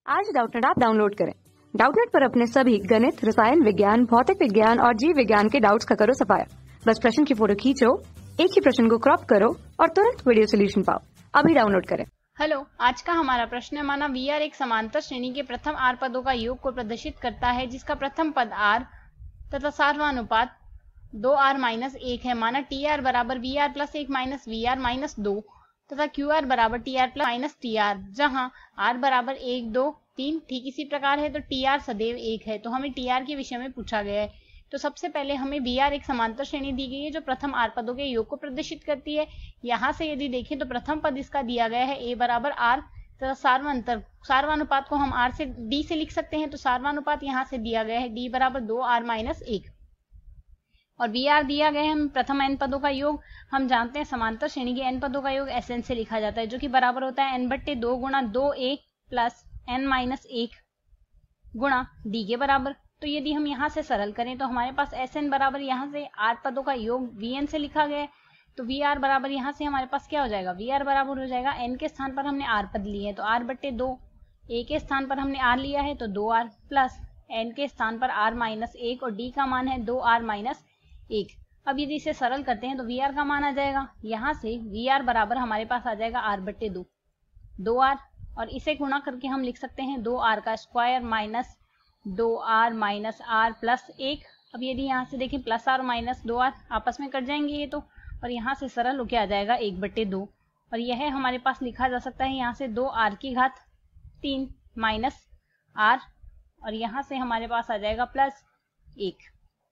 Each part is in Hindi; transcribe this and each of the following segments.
आज डाउटनेट ऐप डाउनलोड करें। डाउटनेट पर अपने सभी गणित, रसायन विज्ञान, भौतिक विज्ञान और जीव विज्ञान के डाउट्स का करो सफाया। बस प्रश्न की फोटो खींचो, एक ही प्रश्न को क्रॉप करो और तुरंत वीडियो सोल्यूशन पाओ। अभी डाउनलोड करें। हेलो, आज का हमारा प्रश्न है, माना VR एक समांतर श्रेणी के प्रथम R पदों का योग को प्रदर्शित करता है, जिसका प्रथम पद R तथा सार्वनुपात 2R-1 है। माना TR बराबर VR plus 1 minus VR minus 2 तथा QR बराबर TR प्लस माइनस TR, जहां R बराबर 1, 2, 3 ठीक इसी प्रकार है, तो TR सदैव 1 है। तो हमें TR के विषय में पूछा गया है। तो सबसे पहले हमें VR एक समांतर श्रेणी दी गई है जो प्रथम R पदों के योग को प्रदर्शित करती है। यहाँ से यदि देखें तो प्रथम पद इसका दिया गया है A बराबर R तथा सार्वनुपात को हम R से D से लिख सकते हैं। तो सार्वनुपात यहाँ से दिया गया है D बराबर 2R-1 और VR दिया गया है हम प्रथम n पदों का योग। हम जानते हैं समांतर श्रेणी के n पदों का योग Sn से लिखा जाता है, जो कि बराबर होता है n/2 गुणा 2a प्लस n-1 गुणा d के बराबर। तो यदि हम यहाँ से सरल करें तो हमारे पास Sn बराबर यहाँ से R पदों का योग Vn से लिखा गया है। तो VR बराबर यहाँ से हमारे पास क्या हो जाएगा, VR बराबर हो जाएगा n के स्थान पर हमने R पद लिए हैं तो R/2, a के स्थान पर हमने R लिया है तो 2R प्लस n के स्थान पर R-1 और d का मान है 2R-1। अब यदि इसे सरल करते हैं तो VR का मान आ जाएगा, यहाँ से VR बराबर हमारे पास आ जाएगा R/2 2R और इसे गुणा करके हम लिख सकते हैं 2R का square minus 2R minus R plus 1। अब यदि यहाँ से देखें प्लस R माइनस 2R आपस में कट जाएंगे ये तो, और यहाँ से सरल होके आ जाएगा 1/2 और यह हमारे पास लिखा जा सकता है यहाँ से 2R की घात 3 माइनस R और यहाँ से हमारे पास आ जाएगा प्लस 1।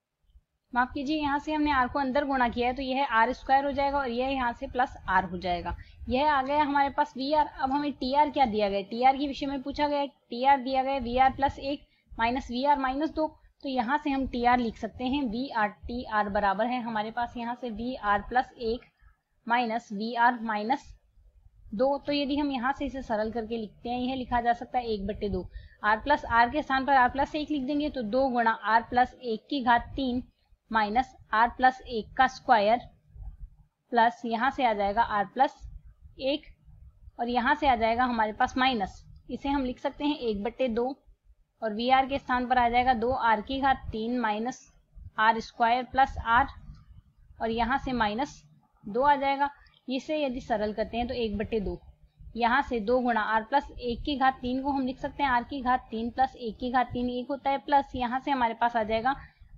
माफ कीजिए, यहाँ से हमने R को अंदर गुणा किया है तो यह R² हो जाएगा और यह यहाँ से प्लस R हो जाएगा। यह आ गया हमारे पास VR। अब हमें TR क्या दिया गया है, TR के विषय में पूछा गया है। TR दिया गया है VR plus 1 minus VR minus 2, तो यहाँ से हम TR लिख सकते हैं VR। TR बराबर है हमारे पास यहाँ से VR plus 1 minus VR minus 2। तो यदि हम यहाँ से इसे सरल करके लिखते हैं, यह लिखा जा सकता है 1/2। R प्लस R के स्थान पर R प्लस 1 लिख देंगे तो 2 गुणा R प्लस 1 की घात 3 माइनस R प्लस 1 का स्क्वायर प्लस यहाँ से आ जाएगा R प्लस 1 और यहाँ से आ जाएगा हमारे पास माइनस, इसे हम लिख सकते हैं 1/2 और VR के स्थान पर आ जाएगा 2R की घात 3 माइनस R² प्लस R और यहाँ से माइनस 2 आ जाएगा। इसे यदि सरल करते हैं तो 1/2 यहाँ से 2 गुणा R प्लस 1 की घात 3 को हम लिख सकते हैं R की घात 3 प्लस 1 की घात 3 1 होता है, प्लस यहाँ से हमारे पास आ जाएगा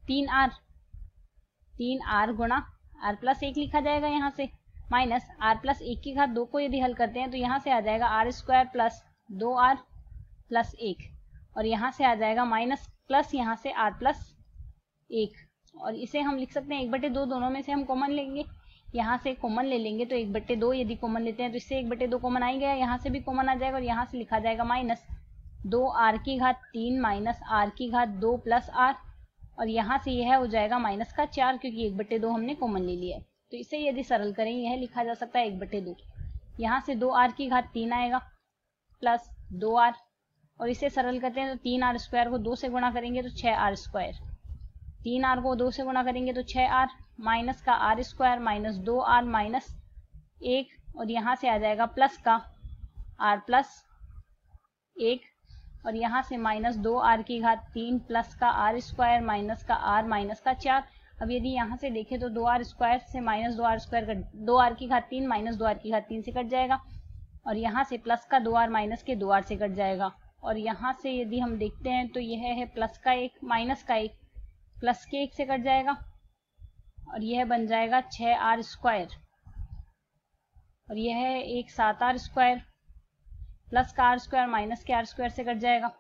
3R गुणा R प्लस 1 लिखा जाएगा यहाँ से माइनस R प्लस 1 की घात 2 को यदि हल करते हैं तो यहाँ से आ जाएगा R² प्लस 2R प्लस 1 और यहाँ से आ जाएगा माइनस प्लस यहाँ से R प्लस 1 और इसे हम लिख सकते हैं 1/2। दोनों में से हम कॉमन लेंगे, यहाँ से कॉमन ले लेंगे तो 1/2 यदि कॉमन लेते हैं तो इससे 1/2 कॉमन आ ही गया, यहाँ से भी कॉमन आ जाएगा और यहाँ से लिखा जाएगा माइनस 2R की घात 3 माइनस R की घात 2 प्लस R और यहाँ से यह हो जाएगा माइनस का 4 क्योंकि 1/2 हमने कॉमन ले लिया है। तो इसे यदि सरल करें यह लिखा जा सकता है 1/2। यहाँ से 2R की घात 3 आएगा प्लस 2R और इसे सरल करते हैं तो 3R² को 2 से गुणा करेंगे तो 6R², 3R को 2 से गुणा करेंगे तो 6R माइनस का R² माइनस 2R माइनस 1 और यहाँ से आ जाएगा प्लस का R प्लस 1 और यहाँ से माइनस 2R की घात 3 प्लस का R² माइनस का R माइनस का 4। अब यदि यहाँ से देखें तो 2R² से माइनस 2R की घात 3 माइनस 2R की घात 3 से कट जाएगा और यहाँ से प्लस का 2R माइनस के 2R से कट जाएगा और यहाँ से यदि हम देखते हैं तो यह है प्लस का 1 माइनस का 1 प्लस के 1 से कट जाएगा और यह बन जाएगा 6R² और यह है एक 7R² प्लस का R² माइनस के R² से कट जाएगा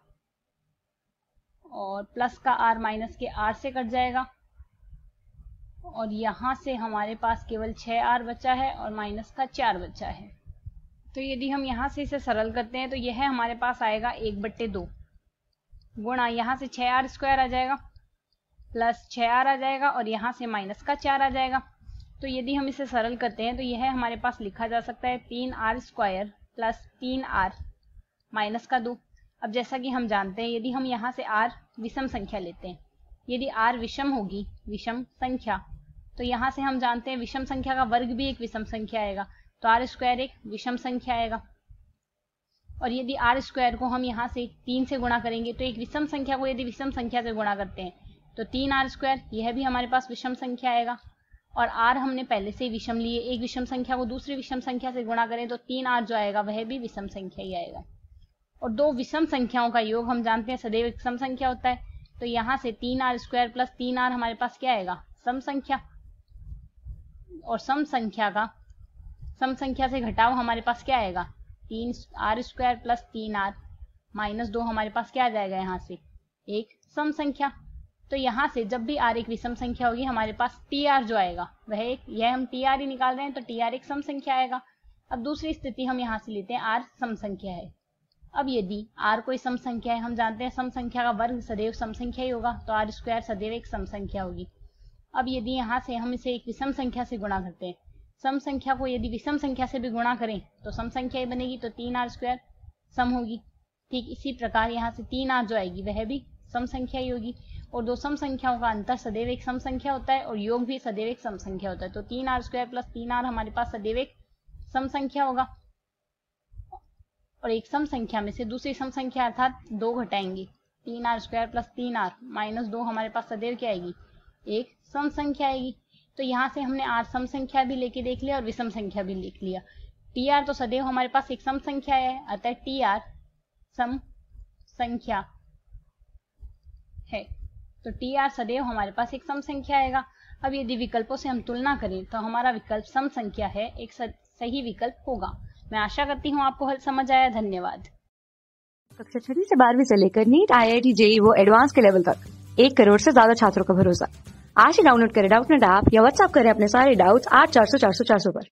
और प्लस का R माइनस के R से कट जाएगा और यहाँ से हमारे पास केवल 6R बचा है और माइनस का 4 बचा है। तो यदि हम यहाँ से इसे सरल करते हैं तो यह हमारे पास आएगा 1/2 गुणा यहाँ से 6R² आ जाएगा प्लस 6R आ जाएगा और यहाँ से माइनस का 4 आ जाएगा। तो यदि हम इसे सरल करते हैं तो यह हमारे पास लिखा जा सकता है 3R² प्लस 3R माइनस का 2। अब जैसा कि हम जानते हैं यदि हम यहाँ से R विषम संख्या लेते हैं, यदि R विषम होगी, विषम संख्या, तो यहाँ से हम जानते हैं विषम संख्या का वर्ग भी एक विषम संख्या आएगा तो R² एक विषम संख्या आएगा। और यदि आर स्क्वायर को हम यहाँ से 3 से गुणा करेंगे तो एक विषम संख्या को यदि विषम संख्या से गुणा करते हैं तो 3r स्क्वायर, यह भी हमारे पास विषम संख्या आएगा। और r हमने पहले से ही विषम लिए, एक विषम संख्या को दूसरी विषम संख्या से गुणा करें तो 3r जो आएगा वह भी विषम संख्या ही आएगा। और दो विषम संख्याओं का योग हम जानते हैं सदैव एक सम संख्या होता है, तो यहाँ से 3r स्क्वायर प्लस 3r हमारे पास क्या आएगा, सम संख्या। और सम संख्या से घटाव हमारे पास क्या आएगा, 3r square plus 3r minus 2 हमारे पास क्या आ जाएगा, यहाँ से एक सम संख्या। तो यहाँ से जब भी r एक विषम संख्या होगी हमारे पास tr जो आएगा वह एक, यह हम tr ही निकाल रहे हैं तो tr एक सम संख्या आएगा। अब दूसरी स्थिति हम यहाँ से लेते हैं r सम संख्या है। अब यदि r कोई सम संख्या है, हम जानते हैं सम संख्या का वर्ग सदैव सम संख्या ही होगा, तो r स्क्वायर सदैव एक सम संख्या होगी। अब यदि यहाँ से हम इसे एक विषम संख्या से गुणा करते हैं, सम संख्या को यदि विषम संख्या से भी गुणा करें तो सम संख्या ही बनेगी, तो 3r स्क्वायर सम होगी। ठीक इसी प्रकार यहाँ से 3r जो आएगी वह भी सम संख्या ही होगी। और दो सम संख्याओं का अंतर सदैव एक सम संख्या होता है और योग भी सदैव एक सम संख्या होता है, तो 3r स्क्वायर प्लस 3r हमारे पास सदैव एक सम संख्या होगा। और एक सम संख्या में से दूसरी सम संख्या अर्थात 2 घटाएंगे, 3r square plus 3r minus 2 हमारे पास सदैव क्या आएगी, एक सम संख्या आएगी। तो यहाँ से हमने r सम संख्या भी लेके देख लिया और विषम संख्या भी लिख लिया। tr तो सदैव हमारे पास एक सम संख्या है, अतः tr सम संख्या है, तो tr सदैव हमारे पास एक सम संख्या आएगा। अब यदि विकल्पों से हम तुलना करें तो हमारा विकल्प सम संख्या है, एक सही विकल्प होगा। मैं आशा करती हूँ आपको हल समझ आया। धन्यवाद। कक्षा 6वीं से 12वीं से लेकर नीट, IIT, JEE वो एडवांस के लेवल तक 1 करोड़ से ज्यादा छात्रों का भरोसा। आज ही डाउनलोड करें डाउटनेट ऐप या व्हाट्सएप करें अपने सारे डाउट्स 8400 400 400 पर।